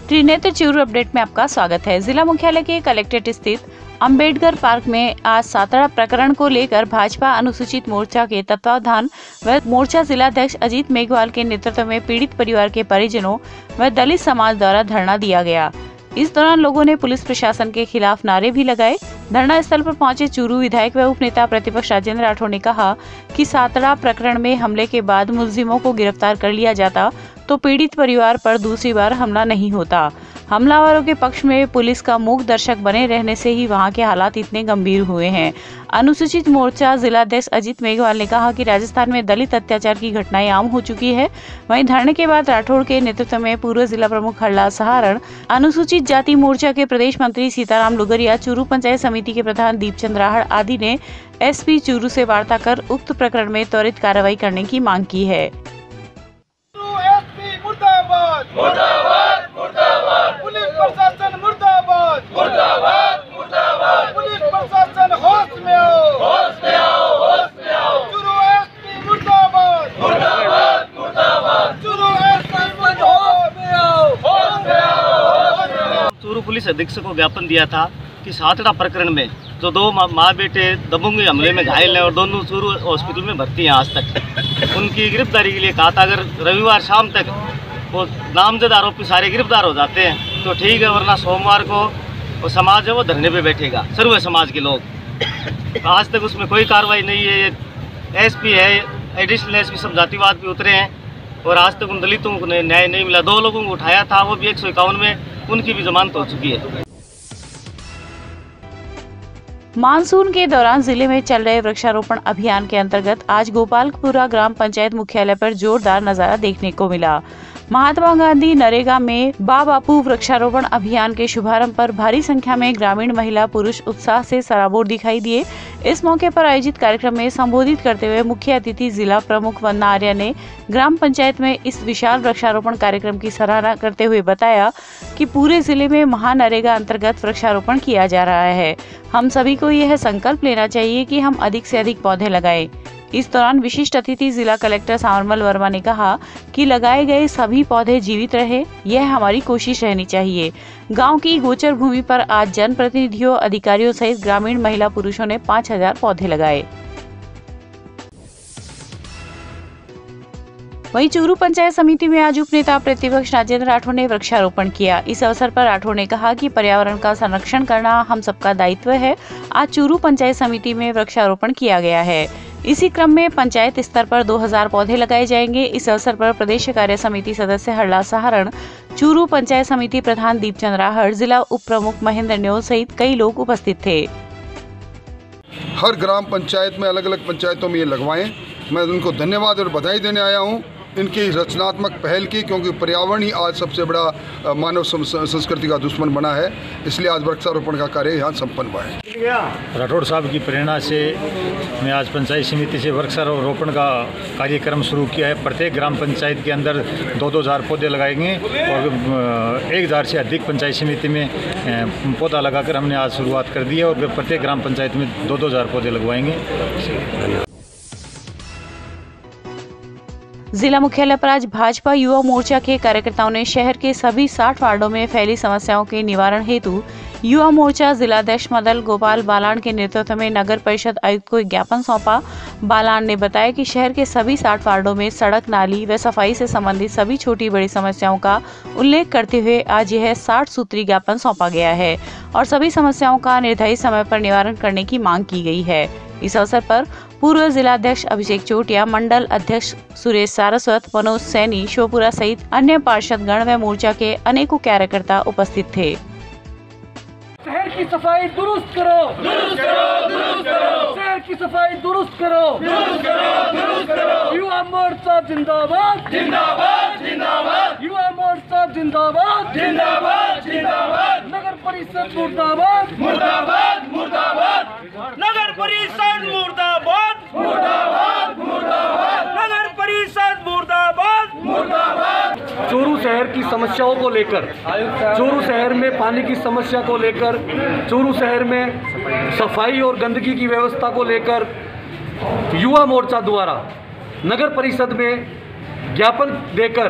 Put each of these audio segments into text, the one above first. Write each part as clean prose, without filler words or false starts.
Trinetra Churu update में आपका स्वागत है। जिला मुख्यालय के कलेक्ट्रेट स्थित अंबेडकर पार्क में आज सातड़ा प्रकरण को लेकर भाजपा अनुसूचित मोर्चा के तत्वावधान व मोर्चा जिलाध्यक्ष अजीत मेघवाल के नेतृत्व में पीड़ित परिवार के परिजनों व दलित समाज द्वारा धरना दिया गया। इस दौरान लोगों ने पुलिस प्रशासन के खिलाफ नारे भी लगाए। धरना स्थल पर पहुंचे चूरू विधायक व उपनेता प्रतिपक्ष राजेंद्र राठौड़ ने कहा कि सातड़ा प्रकरण में हमले के बाद मुलजिमों को गिरफ्तार कर लिया जाता तो पीड़ित परिवार पर दूसरी बार हमला नहीं होता। हमलावरों के पक्ष में पुलिस का मूक दर्शक बने रहने से ही वहां के हालात इतने गंभीर हुए हैं। अनुसूचित मोर्चा जिलाध्यक्ष अजीत मेघवाल ने कहा कि राजस्थान में दलित अत्याचार की घटनाएं आम हो चुकी है। वहीं धरने के बाद राठौड़ के नेतृत्व में पूर्व जिला प्रमुख हरलाल सहारण, अनुसूचित जाति मोर्चा के प्रदेश मंत्री सीताराम लुगरिया, चूरू पंचायत समिति के प्रधान दीपचंद राहड़ आदि ने एसपी चूरू से वार्ता कर उक्त प्रकरण में त्वरित कार्रवाई करने की मांग की है। मुर्दाबाद मुर्दाबाद पुलिस प्रशासन मुर्दाबाद मुर्दाबाद मुर्दाबाद पुलिस प्रशासन होश में आओ होश में आओ होश में आओ चूरू एसपी मुर्दाबाद मुर्दाबाद मुर्दाबाद चूरू एसपी होश में आओ होश में आओ। चूरू पुलिस अधीक्षक को ज्ञापन दिया था कि सातड़ा प्रकरण में जो दो माँ बेटे दबंगी हमले में घायल हैं और दोनों चूरू हॉस्पिटल में भर्ती हैं आज तक, उनकी गिरफ्तारी के लिए कहा था। अगर रविवार शाम तक वो नामजद आरोपी सारे गिरफ्तार हो जाते हैं तो ठीक है, वरना सोमवार को वो समाज है वो धरने पे बैठेगा, सर्व समाज के लोग। आज तक उसमें कोई कार्रवाई नहीं है। एसपी है, एडिशनल एसपी सब जातिवाद पे उतरे हैं और आज तक उन दलितों को न्याय नहीं मिला। 2 लोगों को उठाया था, वो भी 151 में, उनकी भी जमानत हो चुकी है। मानसून के दौरान जिले में चल रहे वृक्षारोपण अभियान के अंतर्गत आज गोपालपुरा ग्राम पंचायत मुख्यालय पर जोरदार नजारा देखने को मिला। महात्मा गांधी नरेगा में बापू वृक्षारोपण अभियान के शुभारंभ पर भारी संख्या में ग्रामीण महिला पुरुष उत्साह से सराबोर दिखाई दिए। इस मौके पर आयोजित कार्यक्रम में संबोधित करते हुए मुख्य अतिथि जिला प्रमुख वंदना आर्य ने ग्राम पंचायत में इस विशाल वृक्षारोपण कार्यक्रम की सराहना करते हुए बताया कि पूरे जिले में महानरेगा अंतर्गत वृक्षारोपण किया जा रहा है। हम सभी को यह संकल्प लेना चाहिए कि हम अधिक से अधिक पौधे लगाएं। इस दौरान विशिष्ट अतिथि जिला कलेक्टर सावरमल वर्मा ने कहा कि लगाए गए सभी पौधे जीवित रहे, यह हमारी कोशिश रहनी चाहिए। गांव की गोचर भूमि पर आज जनप्रतिनिधियों, अधिकारियों सहित ग्रामीण महिला पुरुषों ने 5000 पौधे लगाए। वहीं चूरू पंचायत समिति में आज उपनेता प्रतिपक्ष राजेंद्र राठौड़ ने वृक्षारोपण किया। इस अवसर पर राठौड़ ने कहा कि पर्यावरण का संरक्षण करना हम सबका दायित्व है। आज चूरू पंचायत समिति में वृक्षारोपण किया गया है। इसी क्रम में पंचायत स्तर पर 2000 पौधे लगाए जाएंगे। इस अवसर पर प्रदेश कार्य समिति सदस्य हरलाल सहारण, चूरू पंचायत समिति प्रधान दीपचंद राहड़, जिला उप प्रमुख महेंद्र न्योल सहित कई लोग उपस्थित थे। हर ग्राम पंचायत में, अलग अलग पंचायतों में ये लगवाएं। मैं उनको धन्यवाद और बधाई देने आया हूँ इनकी रचनात्मक पहल की, क्योंकि पर्यावरण ही आज सबसे बड़ा मानव संस्कृति का दुश्मन बना है। इसलिए आज वृक्षारोपण का कार्य यहाँ संपन्न हुआ है। राठौड़ साहब की प्रेरणा से मैं आज पंचायत समिति से वृक्षारोपण का कार्यक्रम शुरू किया है। प्रत्येक ग्राम पंचायत के अंदर 2-2000 पौधे लगाएंगे और 1000 से अधिक पंचायत समिति में पौधा लगाकर हमने आज शुरुआत कर दी है और प्रत्येक ग्राम पंचायत में 2-2000 पौधे लगवाएंगे। जिला मुख्यालय पर आज भाजपा युवा मोर्चा के कार्यकर्ताओं ने शहर के सभी 60 वार्डों में फैली समस्याओं के निवारण हेतु युवा मोर्चा जिलाध्यक्ष मदल गोपाल बालान के नेतृत्व में नगर परिषद आयुक्त को ज्ञापन सौंपा। बालान ने बताया कि शहर के सभी 60 वार्डों में सड़क, नाली व सफाई से संबंधित सभी छोटी बड़ी समस्याओं का उल्लेख करते हुए आज यह 60 सूत्री ज्ञापन सौंपा गया है और सभी समस्याओं का निर्धारित समय पर निवारण करने की मांग की गई है। इस अवसर पर पूर्व जिलाध्यक्ष अभिषेक चोटिया, मंडल अध्यक्ष सुरेश सारस्वत, मनोज सैनी, शोपुरा सहित अन्य पार्षदगण व मोर्चा के अनेकों कार्यकर्ता उपस्थित थे। शहर की सफाई दुरुस्त करो, दुरुस्त करो, दुरुस्त करो। शहर की सफाई दुरुस्त करो, दुरुस्त करो, दुरुस्त करो। युवा मोर्चा जिंदाबाद, जिंदाबाद, जिंदाबाद। युवा मोर्चा जिंदाबाद, जिंदाबाद, जिंदाबाद। नगर परिषद मुर्दाबाद, मुर्दाबाद, मुर्दाबाद। नगर परिषद मुर्दाबाद, मुर्दाबाद, मुर्दाबाद। नगर परिषद मुर्दाबाद, मुर्दाबाद। चूरू शहर की समस्याओं को लेकर, चूरू शहर में पानी की समस्या को लेकर, चूरू शहर में सफाई और गंदगी की व्यवस्था को लेकर युवा मोर्चा द्वारा नगर परिषद में ज्ञापन देकर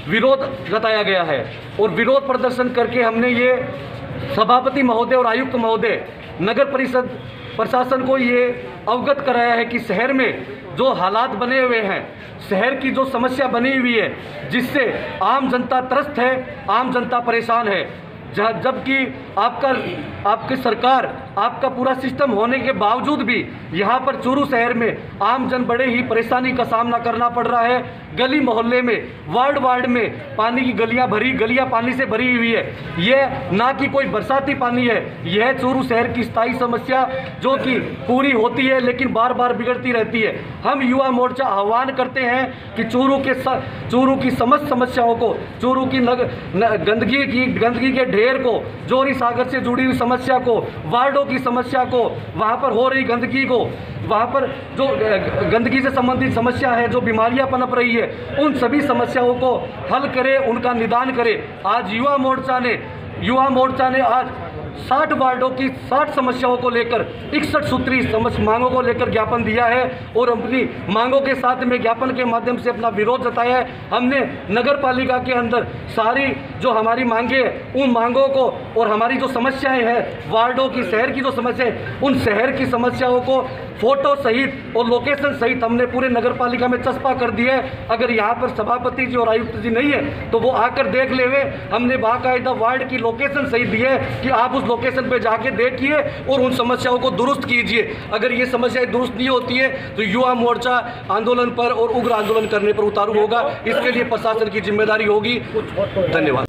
विरोध जताया गया है और विरोध प्रदर्शन करके हमने ये सभापति महोदय और आयुक्त महोदय नगर परिषद प्रशासन को ये अवगत कराया है कि शहर में जो हालात बने हुए हैं, शहर की जो समस्या बनी हुई है, जिससे आम जनता त्रस्त है, आम जनता परेशान है, जबकि आपकी सरकार, आपका पूरा सिस्टम होने के बावजूद भी यहाँ पर चूरू शहर में आम जन बड़े ही परेशानी का सामना करना पड़ रहा है। गली मोहल्ले में, वार्ड में पानी की गलियाँ पानी से भरी हुई है। यह ना कि कोई बरसाती पानी है, यह चूरू शहर की स्थायी समस्या जो कि पूरी होती है लेकिन बार बार बिगड़ती रहती है। हम युवा मोर्चा आह्वान करते हैं कि चूरू की समस्त समस्याओं को, चूरू की गंदगी के ढेर को, जोरी सागर से जुड़ी हुई समस्या को, वार्डों की समस्या को, वहाँ पर हो रही गंदगी को, वहाँ पर जो गंदगी से संबंधित समस्या है, जो बीमारियाँ पनप रही है, उन सभी समस्याओं को हल करे, उनका निदान करे। आज युवा मोर्चा ने आज 60 वार्डों की 60 समस्याओं को लेकर 61 सूत्री मांगों को लेकर ज्ञापन दिया है और अपनी मांगों के साथ में ज्ञापन के माध्यम से अपना विरोध जताया है। हमने नगर पालिका के अंदर सारी जो हमारी मांगे हैं, उन मांगों को और हमारी जो समस्याएं हैं, वार्डों की, शहर की जो समस्या है, उन शहर की समस्याओं को फोटो सहित और लोकेशन सहित हमने पूरे नगर पालिका में चस्पा कर दिया है। अगर यहाँ पर सभापति जी और आयुक्त जी नहीं है तो वो आकर देख लेवे। हमने बाकायदा वार्ड की लोकेशन सहित दी है कि आप उस लोकेशन पे जाके देखिए और उन समस्याओं को दुरुस्त कीजिए। अगर ये समस्याएं दुरुस्त नहीं होती है तो युवा मोर्चा आंदोलन पर और उग्र आंदोलन करने पर उतारू होगा। इसके लिए प्रशासन की जिम्मेदारी होगी। धन्यवाद।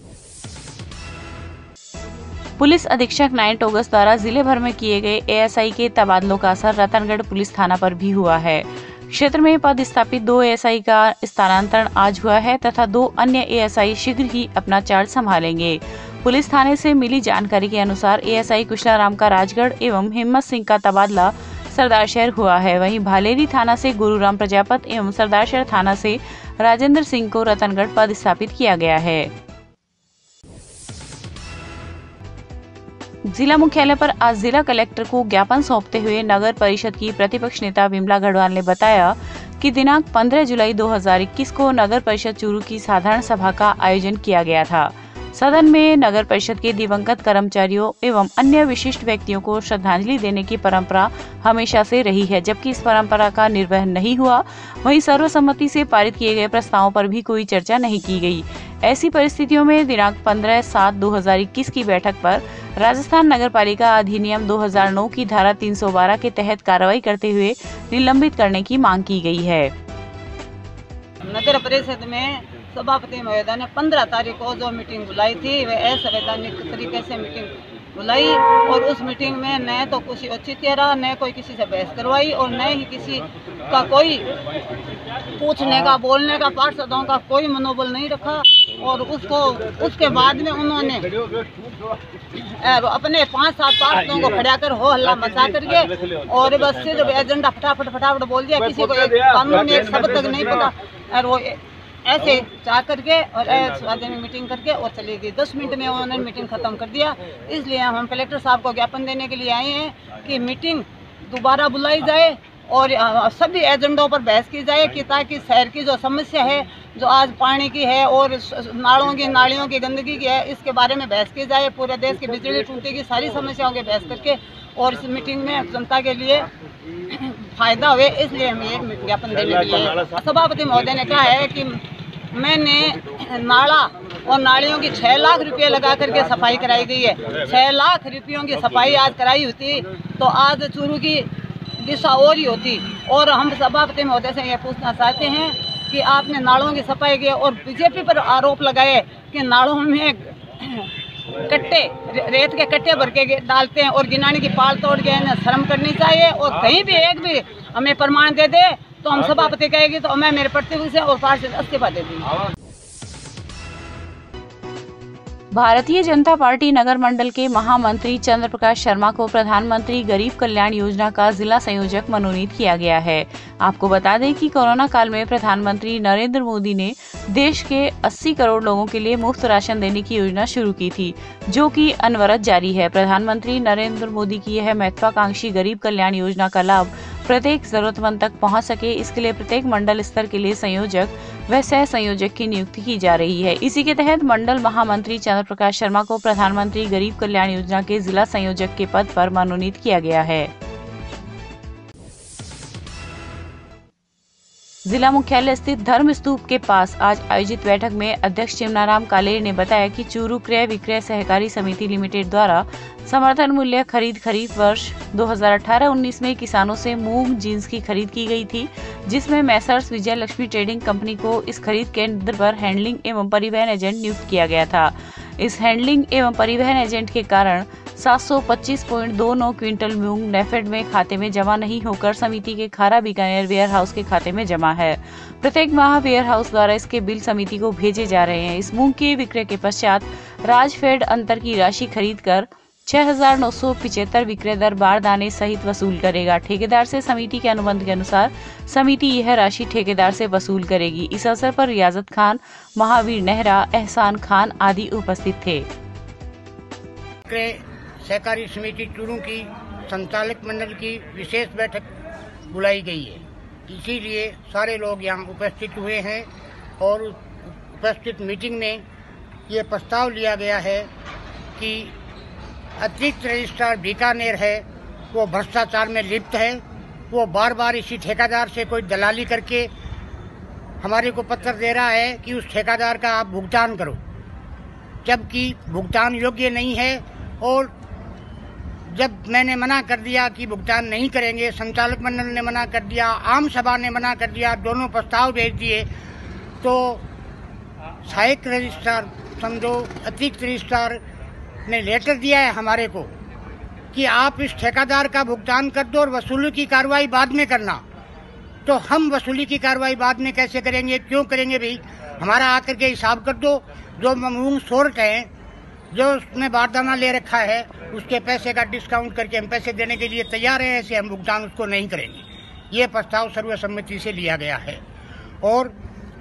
पुलिस अधीक्षक 9 अगस्त द्वारा जिले भर में किए गए एएसआई के तबादलों का असर रतनगढ़ पुलिस थाना पर भी हुआ है। क्षेत्र में पदस्थापित 2 एएसआई का स्थानांतरण आज हुआ है तथा 2 अन्य एएसआई शीघ्र ही अपना चार्ज संभालेंगे। पुलिस थाने से मिली जानकारी के अनुसार एएसआई कुशलाराम का राजगढ़ एवं हिम्मत सिंह का तबादला सरदार शहर हुआ है। वहीं भालेरी थाना से गुरुराम प्रजापत एवं सरदार शहर थाना से राजेंद्र सिंह को रतनगढ़ पदस्थापित किया गया है। जिला मुख्यालय पर आज जिला कलेक्टर को ज्ञापन सौंपते हुए नगर परिषद की प्रतिपक्ष नेता विमला गढ़वाल ने बताया कि दिनांक 15 जुलाई 2021 को नगर परिषद चूरू की साधारण सभा का आयोजन किया गया था। सदन में नगर परिषद के दिवंगत कर्मचारियों एवं अन्य विशिष्ट व्यक्तियों को श्रद्धांजलि देने की परंपरा हमेशा से रही है। जबकि इस परंपरा का निर्वहन नहीं हुआ, वहीं सर्वसम्मति से पारित किए गए प्रस्तावों पर भी कोई चर्चा नहीं की गई। ऐसी परिस्थितियों में दिनांक 15/7/2021 की बैठक पर राजस्थान नगर पालिका अधिनियम 2009 की धारा 312 के तहत कार्रवाई करते हुए निलंबित करने की मांग की गई है। नगर परिषद में सभापति महोदय ने 15 तारीख को जो मीटिंग बुलाई थी, वह असंवैधानिक तरीके से मीटिंग बुलाई और उस मीटिंग में न तो किसी औचित्य रहा, न कोई किसी से बहस करवाई और न ही किसी का कोई पूछने का, बोलने का, पार्षदों का कोई मनोबल नहीं रखा। और उसके बाद में उन्होंने अपने 5-7 पार्षदों को खड़ा कर हो हल्ला मचा करके और बस सिर्फ एजेंडा फटाफट बोल दिया। किसी को एक कानून एक शब्द तक नहीं पता और वो ऐसे चाह करके और सार्वजनिक मीटिंग करके और चली गई। 10 मिनट में उन्होंने मीटिंग खत्म कर दिया। इसलिए हम कलेक्टर साहब को ज्ञापन देने के लिए आए हैं कि मीटिंग दोबारा बुलाई जाए और सभी एजेंडों पर बहस की जाए कि ताकि शहर की जो समस्या है, जो आज पानी की है और नालियों की गंदगी की है, इसके बारे में बहस की जाए। पूरे देश की बिजली टूटी की सारी समस्याओं की बहस करके और इस मीटिंग में जनता के लिए फायदा हुए, इसलिए हम ये ज्ञापन देने के लिए। सभापति महोदय ने कहा है कि मैंने नाला और नालियों की 6 लाख रुपये लगा करके सफाई कराई गई है। 6 लाख रुपयों की सफाई आज कराई होती तो आज चूरू की दिशा और ही होती। और हम सभापति महोदय से ये पूछना चाहते हैं कि आपने नालों की सफाई की और बीजेपी पर आरोप लगाए कि नालों में कट्टे, रेत के कट्टे भर के डालते हैं और गिनानी की पाल तोड़ के शर्म करनी चाहिए। और कहीं भी एक भी हमें प्रमाण दे दे तो हम सभापति कहेगी तो मैं मेरे प्रतिनिधि से और पार्षद इस्तीफा दे दूंगी। भारतीय जनता पार्टी नगर मंडल के महामंत्री चंद्र प्रकाश शर्मा को प्रधानमंत्री गरीब कल्याण योजना का जिला संयोजक मनोनीत किया गया है। आपको बता दें कि कोरोना काल में प्रधानमंत्री नरेंद्र मोदी ने देश के 80 करोड़ लोगों के लिए मुफ्त राशन देने की योजना शुरू की थी, जो कि अनवरत जारी है। प्रधानमंत्री नरेंद्र मोदी की यह महत्वाकांक्षी गरीब कल्याण योजना का लाभ प्रत्येक जरूरतमंद तक पहुंच सके, इसके लिए प्रत्येक मंडल स्तर के लिए संयोजक व सह संयोजक की नियुक्ति की जा रही है। इसी के तहत मंडल महामंत्री चंद्र प्रकाश शर्मा को प्रधानमंत्री गरीब कल्याण योजना के जिला संयोजक के पद पर मनोनीत किया गया है। जिला मुख्यालय स्थित धर्म स्तूप के पास आज आयोजित बैठक में अध्यक्ष चिमनाराम कालेर ने बताया कि चूरू क्रय विक्रय सहकारी समिति लिमिटेड द्वारा समर्थन मूल्य खरीफ वर्ष 2018-19 में किसानों से मूंग जींस की खरीद की गई थी, जिसमें Messrs Vijay Lakshmi trading company को इस खरीद केंद्र पर हैंडलिंग एवं परिवहन एजेंट नियुक्त किया गया था। इस हैंडलिंग एवं परिवहन एजेंट के कारण 725.29 क्विंटल मूंग नेफेड में खाते में जमा नहीं होकर समिति के खारा बीकानेर वेयर हाउस के खाते में जमा है। प्रत्येक माह वेयर हाउस द्वारा इसके बिल समिति को भेजे जा रहे हैं। इस मूंग के विक्रय के पश्चात राजफेड अंतर की राशि खरीद कर 6,975 विक्रय दर बारदाने सहित वसूल करेगा। ठेकेदार से समिति के अनुबंध के अनुसार समिति यह राशि ठेकेदार से वसूल करेगी। इस अवसर पर रियाजत खान, महावीर नेहरा, एहसान खान आदि उपस्थित थे। सहकारी समिति चूरू की संचालक मंडल की विशेष बैठक बुलाई गई है, इसीलिए सारे लोग यहाँ उपस्थित हुए हैं और उपस्थित मीटिंग में ये प्रस्ताव लिया गया है कि अतिरिक्त रजिस्ट्रार बीकानेर है वो भ्रष्टाचार में लिप्त है। वो बार बार इसी ठेकेदार से कोई दलाली करके हमारे को पत्र दे रहा है कि उस ठेकेदार का आप भुगतान करो, जबकि भुगतान योग्य नहीं है। और जब मैंने मना कर दिया कि भुगतान नहीं करेंगे, संचालक मंडल ने मना कर दिया, आम सभा ने मना कर दिया, दोनों प्रस्ताव भेज दिए, तो सहायक रजिस्ट्रार समझो अतिरिक्त रजिस्ट्रार ने लेटर दिया है हमारे को कि आप इस ठेकेदार का भुगतान कर दो और वसूली की कार्रवाई बाद में करना। तो हम वसूली की कार्रवाई बाद में कैसे करेंगे, क्यों करेंगे भाई? हमारा आकर के हिसाब कर दो। जो मूंग शोर्ट है, जो उसने बारदाना ले रखा है, उसके पैसे का डिस्काउंट करके हम पैसे देने के लिए तैयार हैं, ऐसे हम भुगतान उसको नहीं करेंगे। ये प्रस्ताव सर्वसम्मति से लिया गया है। और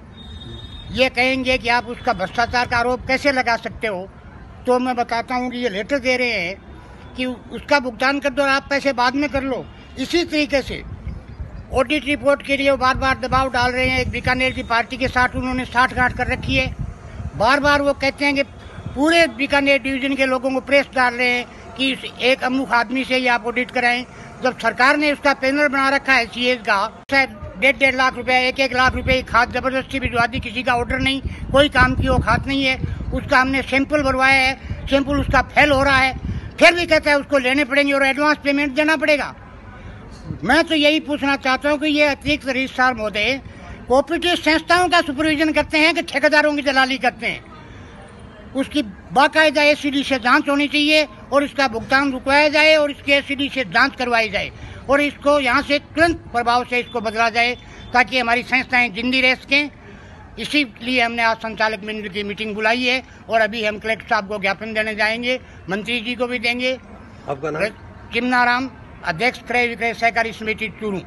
ये कहेंगे कि आप उसका भ्रष्टाचार का आरोप कैसे लगा सकते हो, तो मैं बताता हूँ कि ये लेटर दे रहे हैं कि उसका भुगतान कर दो और आप पैसे बाद में कर लो। इसी तरीके से ऑडिट रिपोर्ट के लिए वो बार बार दबाव डाल रहे हैं। एक बीकानेर की पार्टी के साथ उन्होंने साठगांठ कर रखी है। बार बार वो कहते हैं कि पूरे बीकानेर डिवीजन के लोगों को प्रेस डाल रहे हैं कि एक अमुख आदमी से ही आप ऑडिट कराएं, जब सरकार ने उसका पैनल बना रखा है सीएज का। 1.5 लाख रुपया, 1 लाख रुपए की खाद जबरदस्ती भिजवा दी, किसी का ऑर्डर नहीं, कोई काम की वो खाद नहीं है। उसका हमने सैंपल भरवाया है, सैंपल उसका फेल हो रहा है, फिर भी कहता है उसको लेने पड़ेंगे और एडवांस पेमेंट देना पड़ेगा। मैं तो यही पूछना चाहता हूँ कि ये अतिरिक्त रजिस्ट्रार महोदय कोऑपरेटिव संस्थाओं का सुपरविजन करते हैं कि ठेकेदारों की दलाली करते हैं? उसकी बाकायदा एसीडी से जांच होनी चाहिए और इसका भुगतान रुकवाया जाए और इसकी एसीडी से जांच करवाई जाए और इसको यहाँ से तुरंत प्रभाव से इसको बदला जाए ताकि हमारी संस्थाएं जिंदी रह सकें। इसीलिए हमने आज संचालक मंडल की मीटिंग बुलाई है और अभी हम कलेक्टर साहब को ज्ञापन देने जाएंगे, मंत्री जी को भी देंगे। आपका नाम? चिमनाराम, अध्यक्ष क्रय विक्रय सहकारी समिति चूरू।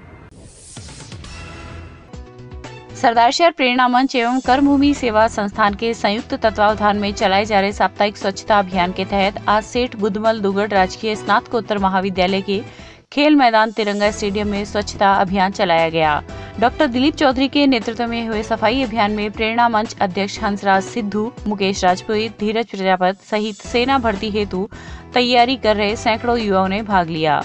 सरदार शहर प्रेरणा मंच एवं कर्मभूमि सेवा संस्थान के संयुक्त तत्वावधान में चलाए जा रहे साप्ताहिक स्वच्छता अभियान के तहत आज सेठ बुधमल दुगड़ राजकीय स्नातकोत्तर महाविद्यालय के खेल मैदान तिरंगा स्टेडियम में स्वच्छता अभियान चलाया गया। डॉक्टर दिलीप चौधरी के नेतृत्व में हुए सफाई अभियान में प्रेरणा मंच अध्यक्ष हंसराज सिद्धू, मुकेश राजपुरोहित, धीरज प्रजापत सहित सेना भर्ती हेतु तैयारी कर रहे सैकड़ों युवाओं ने भाग लिया।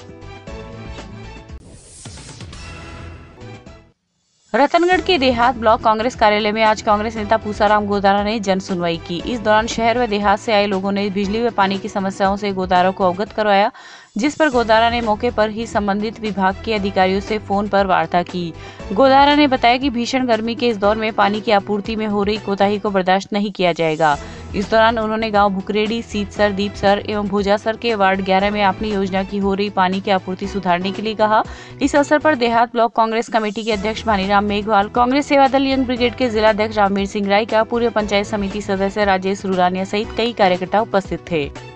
रतनगढ़ के देहात ब्लॉक कांग्रेस कार्यालय में आज कांग्रेस नेता पूसाराम गोदारा ने जन सुनवाई की। इस दौरान शहर व देहात से आए लोगों ने बिजली व पानी की समस्याओं से गोदारा को अवगत करवाया, जिस पर गोदारा ने मौके पर ही संबंधित विभाग के अधिकारियों से फोन पर वार्ता की। गोदारा ने बताया कि भीषण गर्मी के इस दौर में पानी की आपूर्ति में हो रही कोताही को बर्दाश्त नहीं किया जाएगा। इस दौरान उन्होंने गांव भुकरेड़ी, सीतसर, दीपसर एवं भोजासर के वार्ड 11 में अपनी योजना की हो रही पानी की आपूर्ति सुधारने के लिए कहा। इस अवसर पर देहात ब्लॉक कांग्रेस कमेटी के अध्यक्ष भानीराम मेघवाल, कांग्रेस सेवा दल यंग ब्रिगेड के जिला अध्यक्ष रामवीर सिंह राय का, पूर्व पंचायत समिति सदस्य राजेश रुरानिया सहित कई कार्यकर्ता उपस्थित थे।